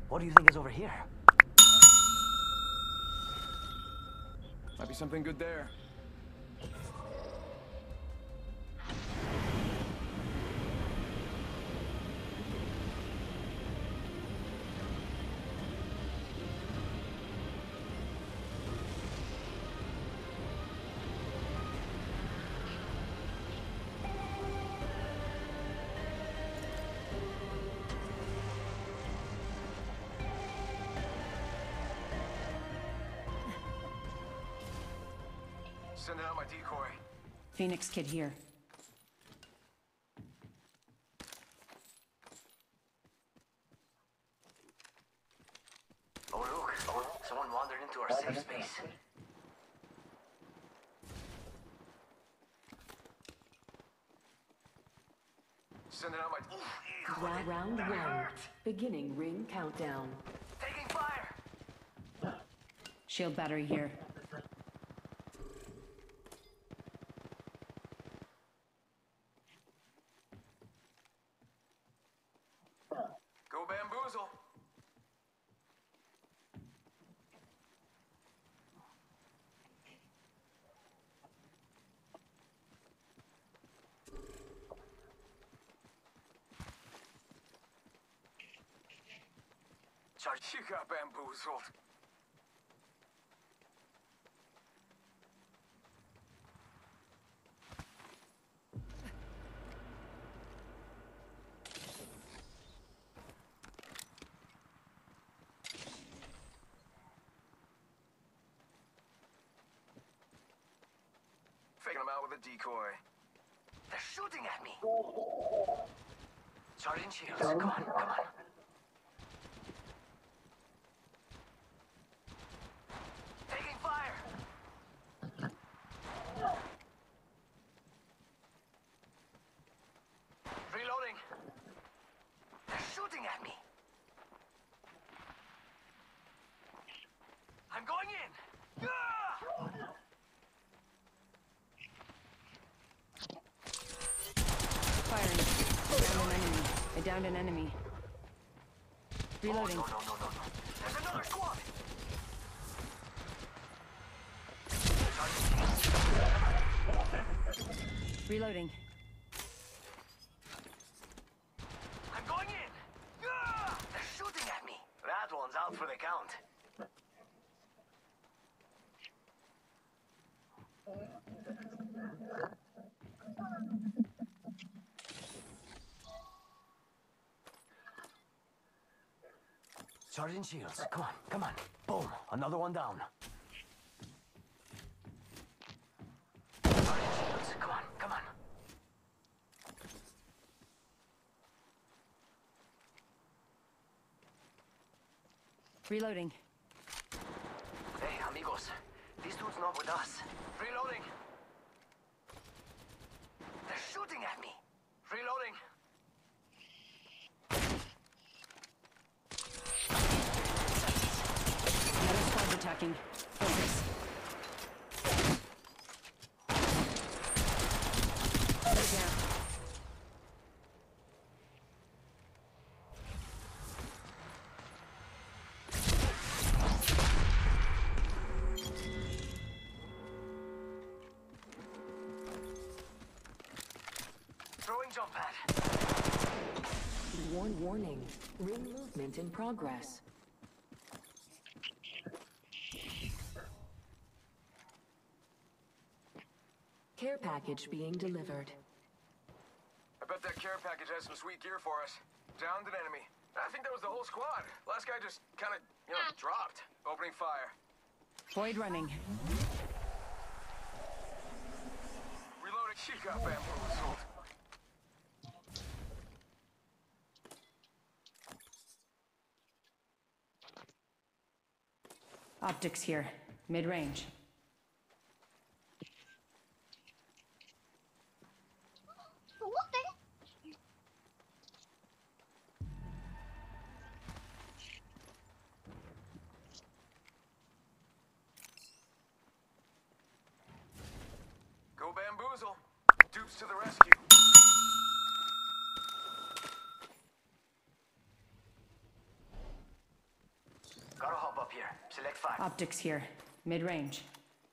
What do you think is over here? Might be something good there. Sending out my decoy. Phoenix Kid here. Oh look, someone wandered into our safe space. Sending out my... Round one. Beginning ring countdown. Taking fire! Shield battery here. Go bamboozle. Charge. You got bamboozled. Faking him out with a decoy. They're shooting at me. Sergeant Shields, come on, come on. Taking fire. Reloading. They're shooting at me. I'm going in. Ah! Firing. Downed an enemy. I downed an enemy. Reloading. Oh, no. There's another squad. Reloading. I'm going in. Ah! They're shooting at me. That one's out for the count. Sergeant Shields, come on. Boom, another one down. Sergeant Shields, come on. Reloading. Hey, amigos, these dudes not with us. Reloading. They're shooting at me. Reloading. Another squad attacking. Focus. Stay down. Throwing jump pad. Warning. Ring movement in progress. Care package being delivered. I bet that care package has some sweet gear for us. Downed an enemy. I think that was the whole squad. Last guy just kind of, dropped. Opening fire. Void running. Reloading. She got bamboozled. Optics here. Mid-range. Go bamboozle. Dupes to the rescue. up here. Select 5. Optics here. Mid-range.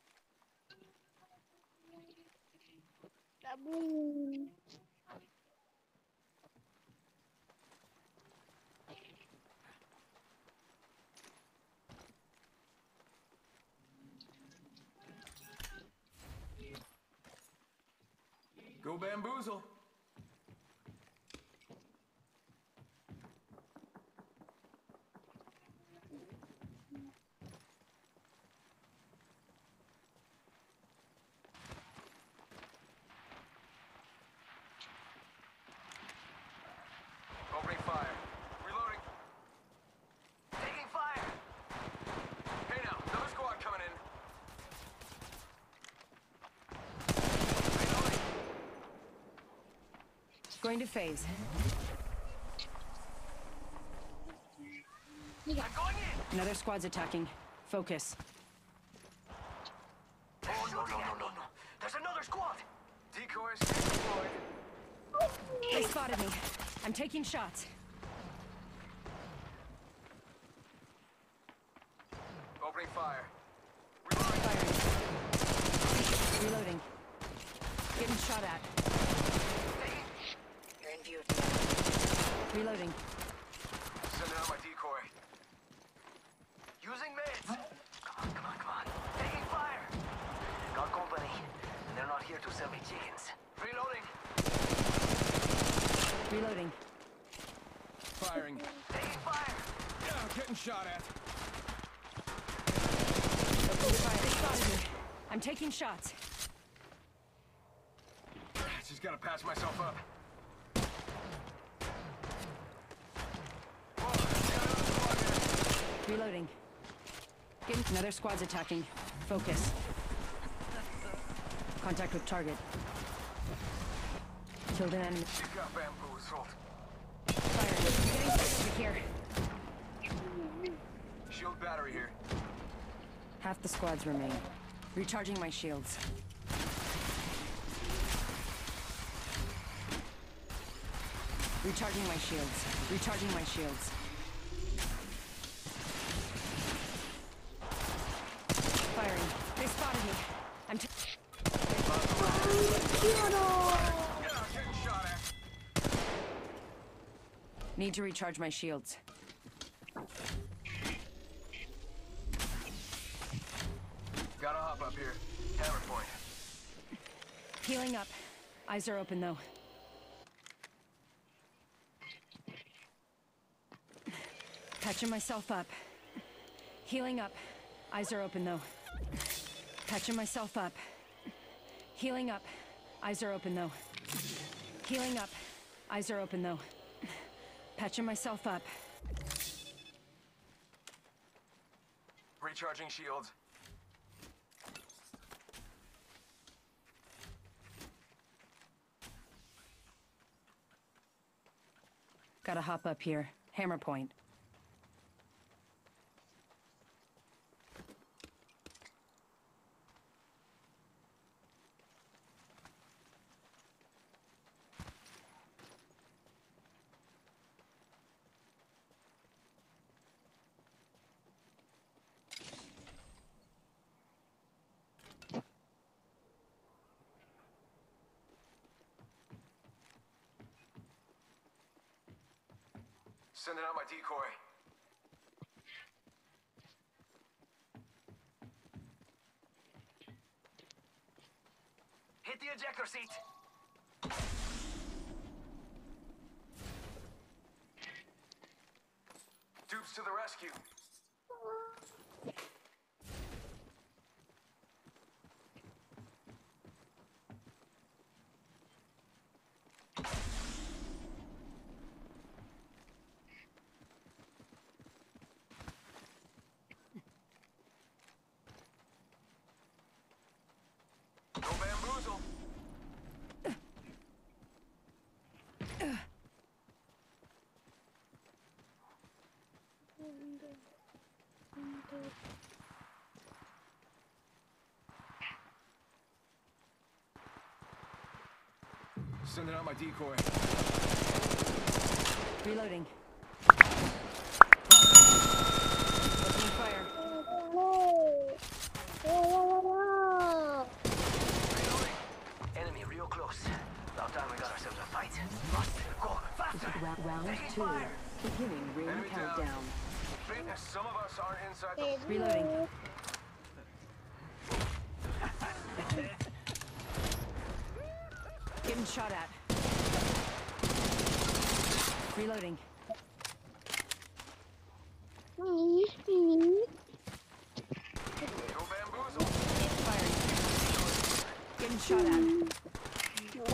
Boom. Go bamboozle. Opening fire. Reloading. Taking fire. Hey now, another squad coming in. Reloading. Going to phase. I'm going in. Another squad's attacking. Focus. Oh, no. There's another squad. Decoys deployed. They spotted me. I'm taking shots. Opening fire. Firing. Reloading. Getting shot at. You're in view. Reloading. Sending out my decoy. Using meds. Come on. Taking fire. Got company. They're not here to sell me chickens. Reloading. Reloading. Firing. Taking fire. Yeah, I'm getting shot at. Fire. They spotted me. I'm taking shots. Just gotta patch myself up. Whoa, got another squad here. Reloading. Another squad's attacking. Focus. Contact with target. Killed an enemy. You got bamboozled. Firing. Getting over here. Shield battery here. Half the squads remain. Recharging my shields. Recharging my shields. Recharging my shields. Firing. They spotted me. I'm Yeah, I'm getting shot at. need to recharge my shields. Gotta hop up here. Hammer point. Healing up. Eyes are open though. Patching myself up. Healing up. Eyes are open though. Patching myself up. Healing up. Eyes are open though. Healing up. Eyes are open though. Patching myself up. Recharging shields. Gotta hop up here. Hammer point. Sending out my decoy. Hit the ejector seat. Dupes to the rescue. No bamboozle. Sending out my decoy. Reloading. Opening fire. Round Taking 2. fire. Beginning ring Enemy down. countdown. Some of us aren't inside the... Reloading. Getting shot at. Reloading. Go bamboozle. Firing. Getting shot at.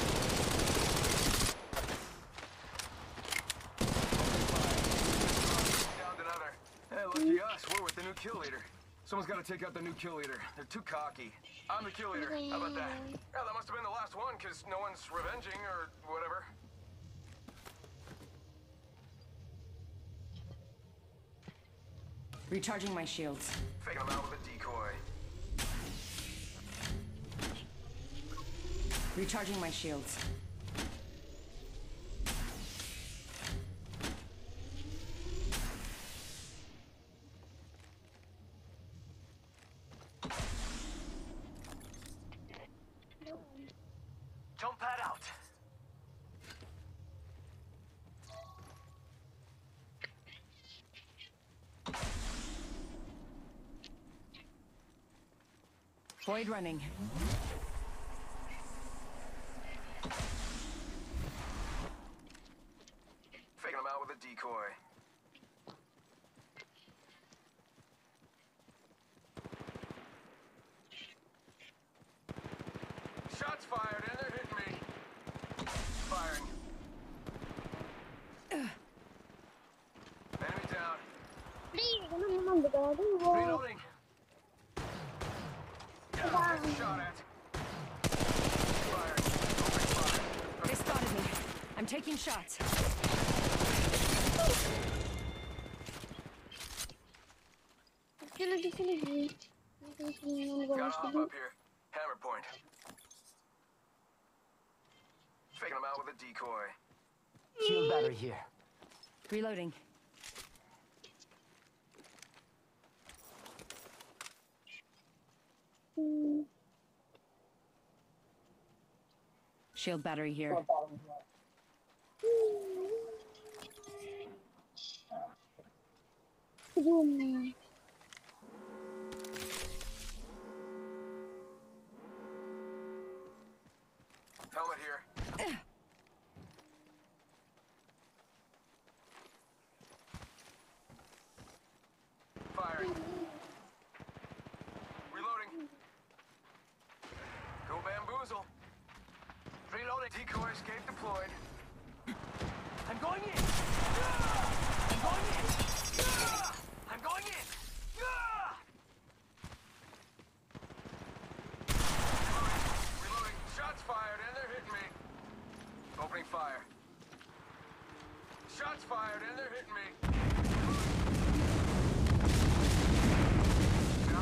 Down another. Hey, lucky us. We're with the new kill leader. Someone's got to take out the new kill leader. They're too cocky. I'm the kill leader. How about that? Yeah, that must have been the last one, because no one's revenging or whatever. Recharging my shields. Faking them out with a decoy. Recharging my shields. Jump pad out. Void running. Faking them out with a decoy. Shots fired, and they're hitting me. Firing. Enemy down. Reloading. Nice shot at. Firing. Open fire. They spotted me. I'm taking shots. Got off up here. Hammer point. Faking them out with a decoy. Shield battery here. Reloading. Shield battery here. Helmet here. Firing. Reloading. Go bamboozle. Reloading. Decoy escape deployed. I'm going in. I'm going in. I'm going in. Reloading. Shots fired, and they're hitting me. Opening fire. Shots fired, and they're hitting me. Down.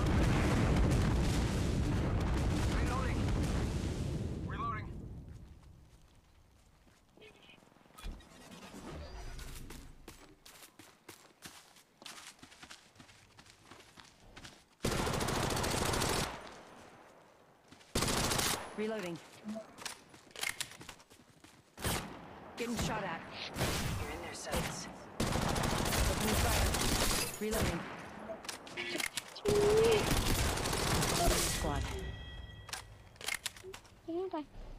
Reloading. Reloading. Reloading. Getting shot at. You're in their sights. Opening fire. Reloading. Squad.